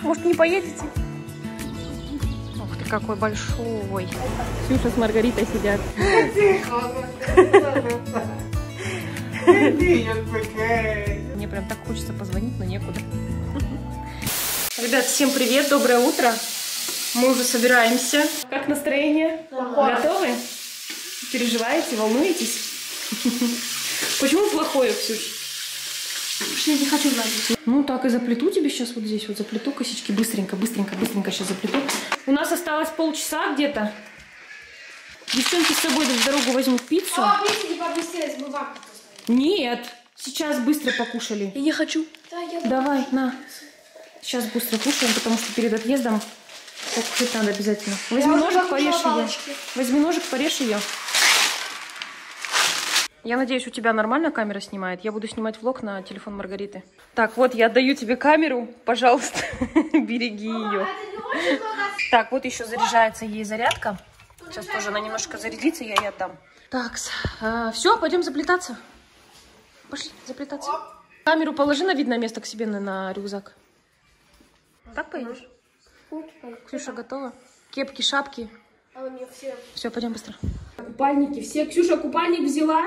Может, не поедете? Ух ты, какой большой. Ксюша с Маргаритой сидят. Мне прям так хочется позвонить, но некуда. Ребят, всем привет, доброе утро. Мы уже собираемся. Как настроение? Готовы? Переживаете, волнуетесь? Почему плохое, Ксюш? Я не хочу знать. Ну так и заплету тебе сейчас вот здесь, вот заплету косички. Быстренько сейчас заплету. У нас осталось полчаса где-то. Девчонки с собой в дорогу возьмут пиццу. Нет, сейчас быстро покушали. Я не хочу. Давай, на. Сейчас быстро кушаем, потому что перед отъездом покушать надо обязательно. Возьми ножик, порежь ее. Возьми ножик, порежь ее. Я надеюсь, у тебя нормально камера снимает. Я буду снимать влог на телефон Маргариты. Так, вот я отдаю тебе камеру. Пожалуйста, береги ее. Так, вот еще заряжается ей зарядка. Сейчас тоже она немножко зарядится, я ей отдам. Так, все, пойдем заплетаться. Пошли заплетаться. Камеру положи на видное место к себе на рюкзак. Так поедешь? Ксюша готова? Кепки, шапки. Все, пойдем быстро. Купальники все. Ксюша, купальник взяла?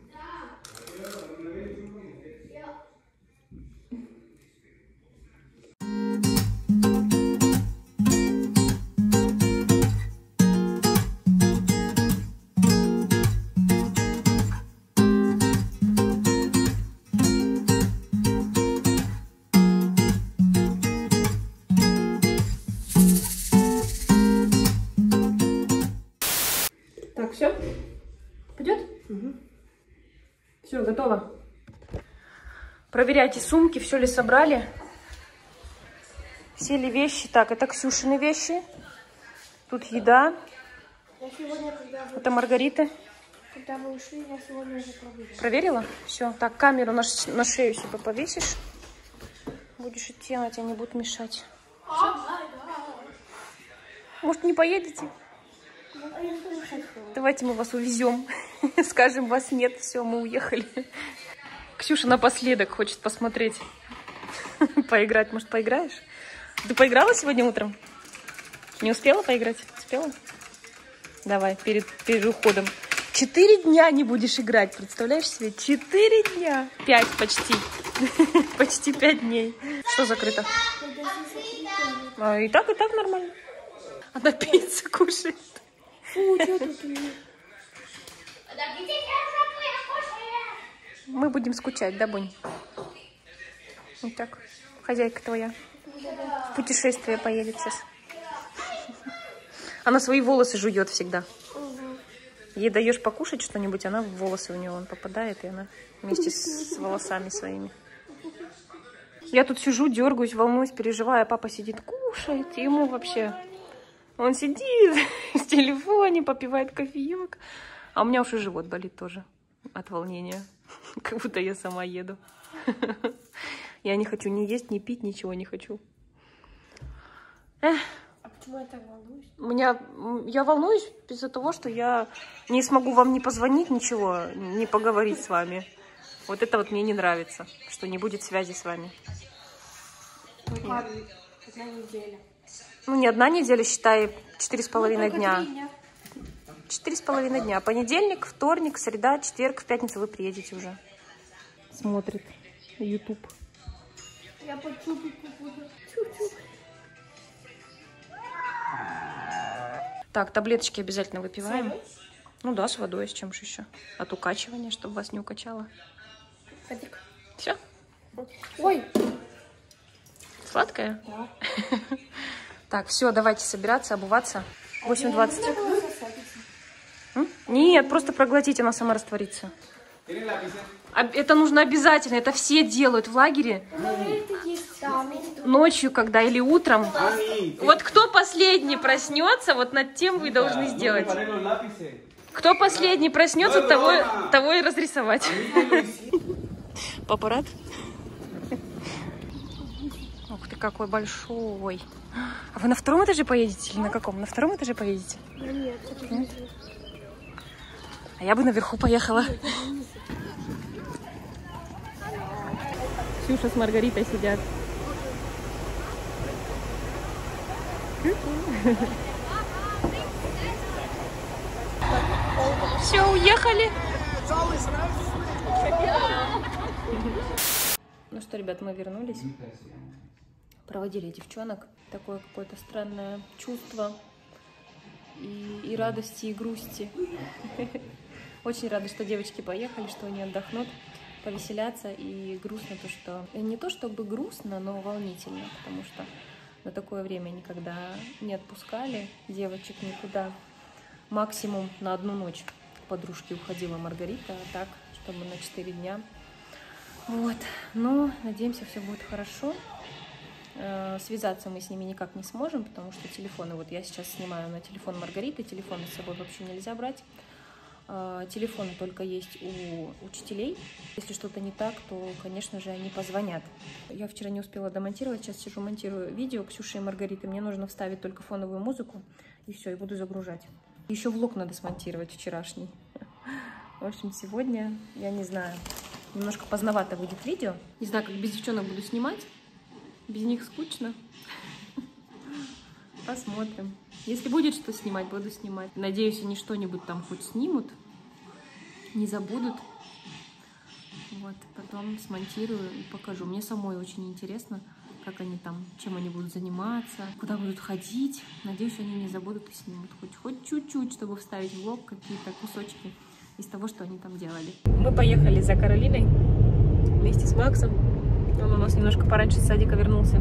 Так, все? Пойдет? Угу. Все, готово. Проверяйте сумки, все ли собрали. Все ли вещи. Так, это Ксюшины вещи. Тут еда. Это Маргарита. Когда вы ушли, я сегодня уже проверила. Проверила? Все. Так, камеру на шею себе повесишь. Будешь идти, она тебе не будет мешать. Может, не поедете? Давайте мы вас увезем. Скажем, вас нет, все, мы уехали. Ксюша напоследок хочет посмотреть. Поиграть. Может, поиграешь? Ты поиграла сегодня утром? Не успела поиграть? Успела? Давай, перед уходом. 4 дня не будешь играть, представляешь себе? 4 дня. 5 почти. Почти 5 дней. Что закрыто? И так нормально. Она пиццу кушает. Фу, что тут у меня? Мы будем скучать, да, Бонь? Вот так. Хозяйка твоя. В путешествие поедет сейчас. Она свои волосы жует всегда. Ей даешь покушать что-нибудь, она в волосы у нее он попадает, и она вместе с волосами своими. Я тут сижу, дергаюсь, волнуюсь, переживаю, а папа сидит, кушает, и ему вообще... Он сидит в телефоне, попивает кофеек. А у меня уже живот болит тоже от волнения. Как будто я сама еду. Я не хочу ни есть, ни пить, ничего не хочу. А почему я так волнуюсь? Я волнуюсь из-за того, что я не смогу вам не позвонить, ничего, не поговорить с вами. Вот это вот мне не нравится, что не будет связи с вами. Одна неделя. Ну, не одна неделя, считай, 4,5 дня. 4,5 дня. Понедельник, вторник, среда, четверг, в пятницу вы приедете уже. Смотрит YouTube. Я под чупику буду. Так, таблеточки обязательно выпиваем. Ну да, с водой, с чем же еще. От укачивания, чтобы вас не укачало. Все? Ой! Сладкая? Да. Так, все, давайте собираться, обуваться. 8:20. Нет, просто проглотить, она сама растворится. Это нужно обязательно, это все делают в лагере. Ночью, когда или утром. Вот кто последний проснется, вот над тем вы должны сделать. Кто последний проснется, того и разрисовать. Папарат. Ух ты, какой большой. А вы на втором этаже поедете или на каком? На втором этаже поедете? Нет. А я бы наверху поехала. Ксюша с Маргаритой сидят. Все, уехали. Ну что, ребят, мы вернулись. Проводили девчонок. Такое какое-то странное чувство и радости, и грусти. Очень рада, что девочки поехали, что они отдохнут, повеселятся. И грустно то, что... Не то чтобы грустно, но волнительно, потому что на такое время никогда не отпускали девочек никуда. Максимум на одну ночь к подружке уходила Маргарита, а так, чтобы на 4 дня. Вот. Но надеемся, все будет хорошо. Связаться мы с ними никак не сможем, потому что телефоны... Вот я сейчас снимаю на телефон Маргариты, телефоны с собой вообще нельзя брать. Телефоны только есть у учителей. Если что-то не так, то, конечно же, они позвонят. Я вчера не успела домонтировать, сейчас сижу, монтирую видео Ксюши и Маргариты. Мне нужно вставить только фоновую музыку, и все, и буду загружать. Еще влог надо смонтировать вчерашний. В общем, сегодня, я не знаю, немножко поздновато выйдет видео. Не знаю, как без девчонок буду снимать. Без них скучно. Посмотрим. Если будет что снимать, буду снимать. Надеюсь, они что-нибудь там хоть снимут. Не забудут. Вот, потом смонтирую и покажу. Мне самой очень интересно, как они там, чем они будут заниматься, куда будут ходить. Надеюсь, они не забудут и снимут. Хоть чуть-чуть, чтобы вставить в влог какие-то кусочки из того, что они там делали. Мы поехали за Каролиной вместе с Максом. Он у нас немножко пораньше с садика вернулся.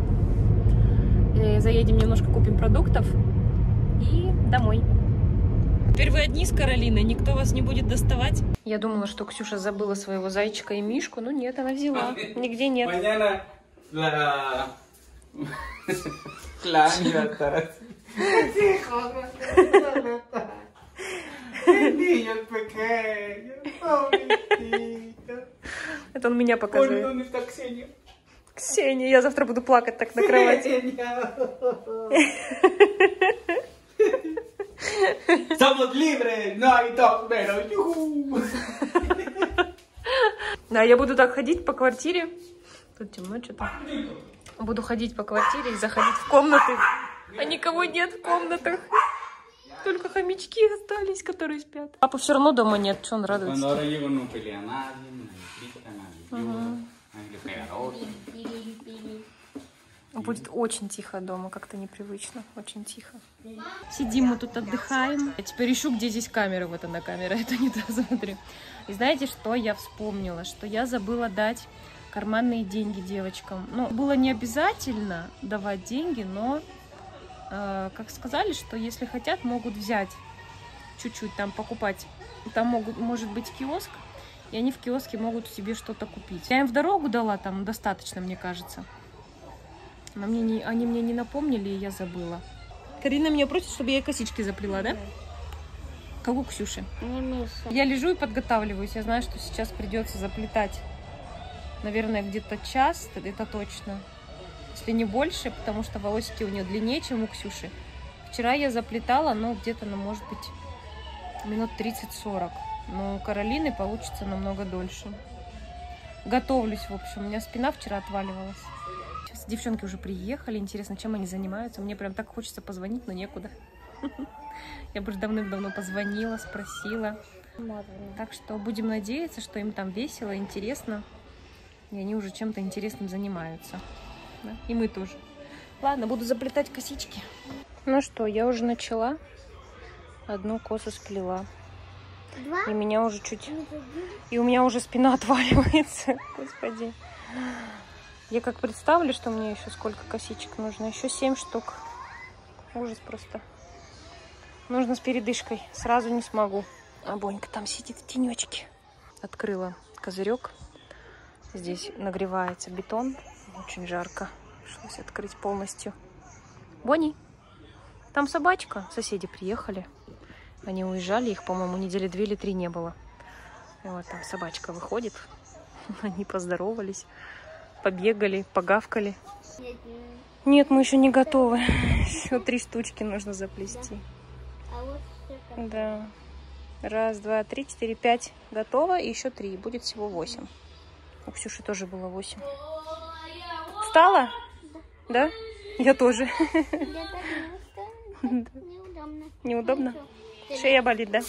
Заедем немножко, купим продуктов и домой. Теперь вы одни с Каролиной, никто вас не будет доставать. Я думала, что Ксюша забыла своего зайчика и Мишку, но нет, она взяла. Нигде нет. Это он меня показывает. Ксения, я завтра буду плакать так на кровати. Да, я буду так ходить по квартире. Тут темно что-то. Буду ходить по квартире и заходить в комнаты. А никого нет в комнатах. Только хомячки остались, которые спят. Папа все равно дома нет, что он радуется. Будет очень тихо дома, как-то непривычно, очень тихо. Сидим мы тут, отдыхаем. Я теперь ищу, где здесь камера. Вот она камера, это не то, смотрю. И знаете, что я вспомнила? Что я забыла дать карманные деньги девочкам. Ну, было не обязательно давать деньги, но, как сказали, что если хотят, могут взять чуть-чуть там покупать. Там может быть киоск, и они в киоске могут себе что-то купить. Я им в дорогу дала, там достаточно, мне кажется. Но они мне не напомнили, и я забыла. Карина меня просит, чтобы я ей косички заплела, да? Кого, Ксюше? Я лежу и подготавливаюсь. Я знаю, что сейчас придется заплетать, наверное, где-то час, это точно. Если не больше, потому что волосики у нее длиннее, чем у Ксюши. Вчера я заплетала, но где-то, может быть, минут 30-40. Но у Каролины получится намного дольше. Готовлюсь, в общем. У меня спина вчера отваливалась. Сейчас девчонки уже приехали. Интересно, чем они занимаются. Мне прям так хочется позвонить, но некуда. Я бы уже давным-давно позвонила, спросила. Так что будем надеяться, что им там весело, интересно. И они уже чем-то интересным занимаются. Да? И мы тоже. Ладно, буду заплетать косички. Ну что, я уже начала. Одну косу сплела. И меня уже чуть... И у меня уже спина отваливается. Господи. Я как представлю, что мне еще сколько косичек нужно. Еще 7 штук. Ужас просто. Нужно с передышкой. Сразу не смогу. А Бонька там сидит в тенечке. Открыла козырек. Здесь нагревается бетон. Очень жарко. Пришлось открыть полностью. Бонни, там собачка. Соседи приехали. Они уезжали. Их, по-моему, недели 2 или 3 не было. И вот там собачка выходит. Они поздоровались. Побегали, погавкали. Нет, мы еще не готовы. Еще 3 штучки нужно заплести. Да. 1, 2, 3, 4, 5. Готово. И еще 3. Будет всего 8. У Ксюши тоже было 8. Встала? Да? Я тоже. Я так не устала. Неудобно. Неудобно? Шея болит, да?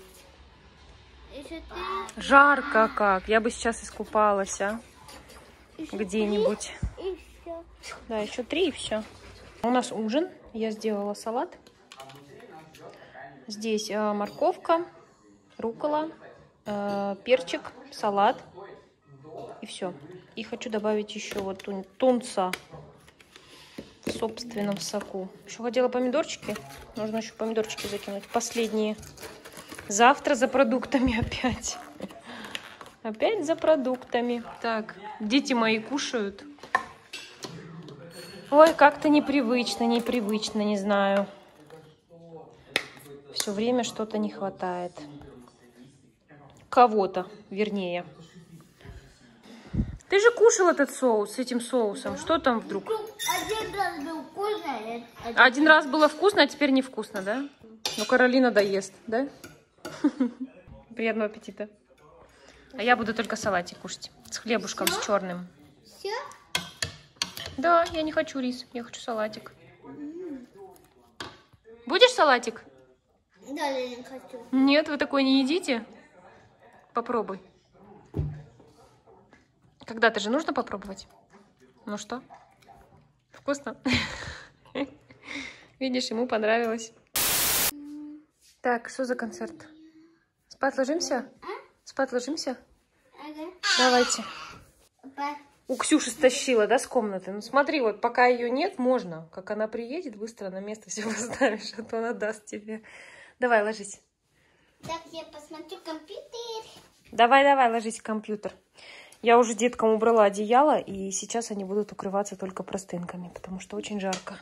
Еще ты. Жарко как. Я бы сейчас искупалась, а? Где-нибудь. И все. Да, еще 3 и все. У нас ужин. Я сделала салат. Здесь морковка, руккола, перчик, салат. И все. И хочу добавить еще вот тунца в собственном соку. Еще хотела помидорчики. Нужно еще помидорчики закинуть. Последние. Завтра за продуктами опять. Опять за продуктами. Так, дети мои кушают. Ой, как-то непривычно, не знаю. Все время что-то не хватает. Кого-то, вернее. Ты же кушал этот соус с этим соусом. Что там вдруг? Один раз был вкусно. Один раз было вкусно, а теперь невкусно, да? Ну, Каролина доест, да? Приятного аппетита. А я буду только салатик кушать. С хлебушком, с черным. Все? Да, я не хочу рис, я хочу салатик. Будешь салатик? Да, я не хочу. Нет, вы такой не едите? Попробуй. Когда-то же нужно попробовать. Ну что? Вкусно? Видишь, ему понравилось. Так, что за концерт? Спать ложимся? Спать ложимся? Ага. Давайте. Папа. У Ксюши стащила, да, с комнаты? Ну смотри, вот пока ее нет, можно. Как она приедет, быстро на место все поставишь, а то она даст тебе. Давай, ложись. Так, я посмотрю компьютер. Давай, ложись в компьютер. Я уже деткам убрала одеяло, и сейчас они будут укрываться только простынками, потому что очень жарко.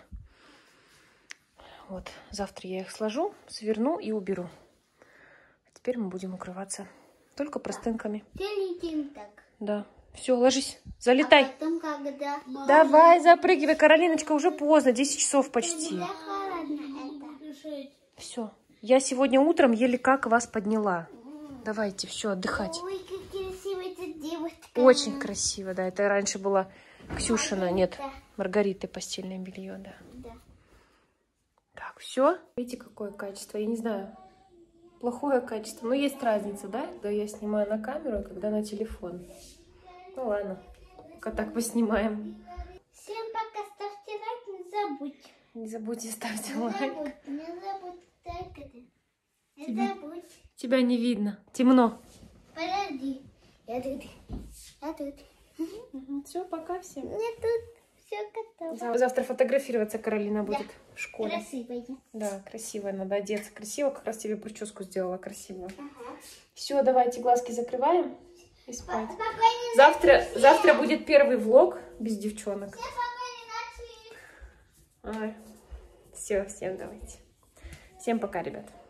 Вот, завтра я их сложу, сверну и уберу. А теперь мы будем укрываться только простынками. Все летим так. Да. Все, ложись, залетай. А потом когда? Давай, запрыгивай, Каролиночка, уже поздно, 10 часов почти. Да холодно это. Все. Я сегодня утром еле как вас подняла. Давайте, все, отдыхать. Ой, как красиво эта девушка. Очень красиво, да. Это раньше было Ксюшина, нет, Маргариты постельное белье, да. Да. Так, все. Видите, какое качество? Я не знаю, плохое качество. Но есть разница, да? Когда я снимаю на камеру, а когда на телефон. Ну ладно, пока так поснимаем. Всем пока, ставьте лайк, не забудь. Не забудьте ставить Не лайк. забудь, не забудь. Так это. Не забудь. Тебя не видно. Темно. Подожди. Я тут. Я тут. Все, пока всем. Я тут. Все готово. Завтра фотографироваться Каролина будет в школе. Красивая. Да, красиво, надо одеться красиво. Как раз тебе прическу сделала красивую. Ага. Все, давайте глазки закрываем и спать. Спокойной Завтра будет первый влог без девчонок. Всем спокойной ночи. Все, всем давайте. Всем пока, ребят.